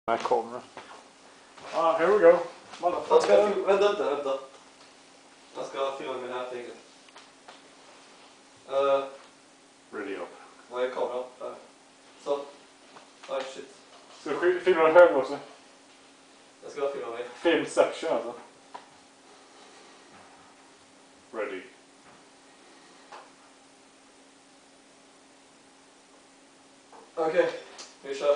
Här kommer. Ah, here we go. Vänta. Jag ska filma med det här tänket. Ready up. Vad är kameran? Så. Aj, shit. Ska du filma dig själv också? Jag ska filma mig. Filmception alltså. Ready. Okej, vi kör.